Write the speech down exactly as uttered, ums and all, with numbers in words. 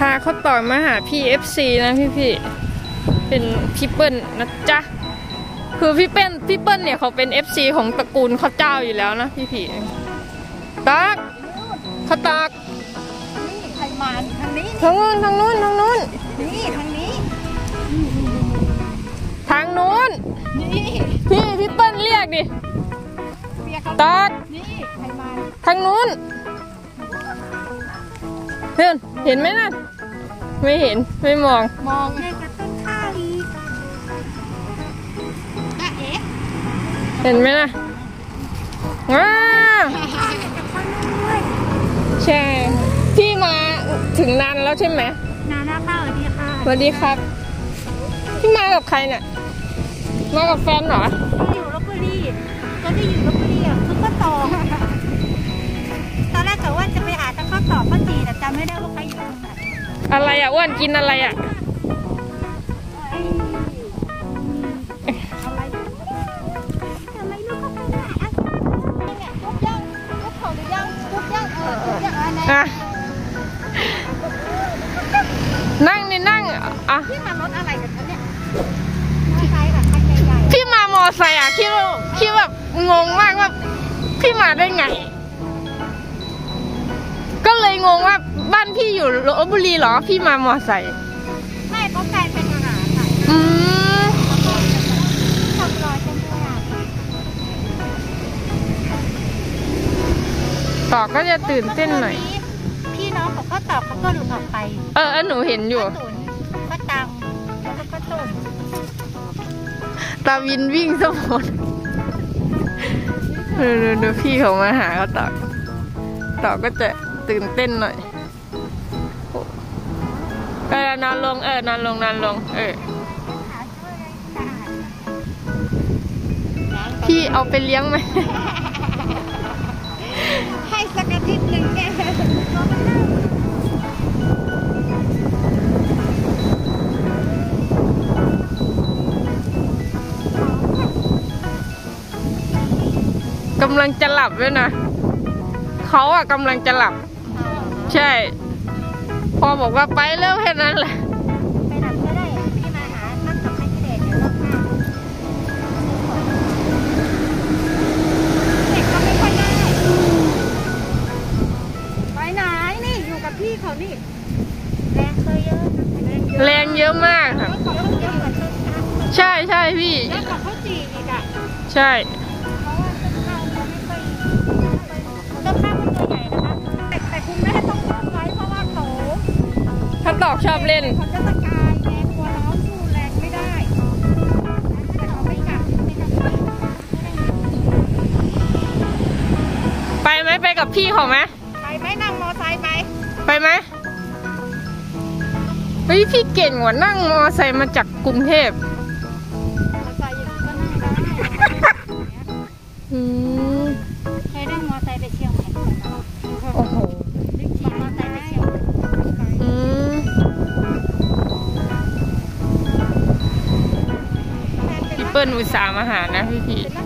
าเขาต่อมาหาพี่ เอฟ ซี นะพี่พี่เป็นพี่เปิ้ลนะจ๊ะคือพี่เปิ้ลพี่เปิ้ลเนี่ยเขาเป็น เอฟ ซี ของตระกูลข้าวเจ้าอยู่แล้วนะพี่พี่ตักเขาตักนี่ใครมาทางนี้ทางนู้นทางนู้นทางนู้นนี่ทางนี้ทางนู้นนี่พี่พี่เปิ้ลเรียกดิตักนี่ใครมาทางนู้นเห็นเห็นไหมนะไม่เห็นไม่มองมองแค่กระต้นข้าวอีกเอ๊ะเห็นไหมนะว้าใช่พี่มาถึงนานแล้วใช่ไหมนานแล้วค่ะสวัสดีค่ะสวัสดีครับพี่มากับใครเนี่ยมากับแฟนเหรออยู่ลพบุรีก็ที่อยู่ลพบุรีอ่ะคือข้าวตอกตอนแรกกะว่าจะไปหาแต่ข้าวตอกข้าวจีแต่จำไม่ได้ว่าใครอยู่ตรงไหนอะไรอ่ะอ้วนกินอะไรอ่ะอะไรอะไรลูกเขาเป็นอะไรเนี่ยทุบยังทุบเขาหรือยังทุบยังเออทุบยังอะไรนะนั่งนี่นั่งอ่ะพี่มารถอะไรกันคะเนี่ยมอไซค์แบบคันใหญ่ๆพี่มามอไซค์อ่ะคิดว่าคิดแบบงงมากว่าพี่มาได้ไงก็เลยงงว่าบ้านพี่อยู่ลพบุรีเหรอพี่มามอไซค์ไม่เขาแฟนเป็นทหารค่ะอืมทำรอยจังเลยอ่ะต่อก็จะตื่นเต้นหน่อยพี่น้องเขาก็ตอบเขาก็หลุดออกไปเออหนูเห็นอยู่ก็ตังแล้วก็ตุ่นตาวินวิ่งสมบูรณ์ดูดูดูพี่เขามาหาเขาต่อต่อก็จะตื่นเต้นหน่อยเออนอนลงเออนอนลงนอนลงเออพี่เอาไปเลี้ยงไหมให้สักอาทิตย์หนึ่งเนี่ยกำลังจะหลับด้วยนะเขาอะกำลังจะหลับใช่พอบอกว่าไปเร็วแค่นั้นแหละไปหลับก็ได้พี่มาหาตั้งกับให้เด็กเดี๋ยวรอบหน้าเด็กก็ไม่ค่อยได้ไปไหนนี่อยู่กับพี่เขานี่แรงเคยเยอะแรงเยอะมากค่ะใช่ใช่พี่เยอะกว่าเขาจีอีกอ่ะใช่แต่คุณแม่ต้องเล่นไว้เพราะว่าเขาถ้าตอกชอบเล่นเขาจะตะกายแรงกลัวน้องสู้แรงไม่ได้แต่เขาไม่กัดไม่กัดไปไหมไปกับพี่เขาไหมไปไหมนั่งมอไซค์ไปไปไหมเฮ้ยพี่เก่งว่ะนั่งมอไซค์มาจากกรุงเทพมอไซค์อย่างนี้ก็นั่งได้อืมเคยนั่งมอไซค์ไปเชียงใหม่โอ้โหขี่มอไซค์ไปเชียงใหม่อืมพี่เปิ้ลอุตส่าห์มาหานะพี่พี่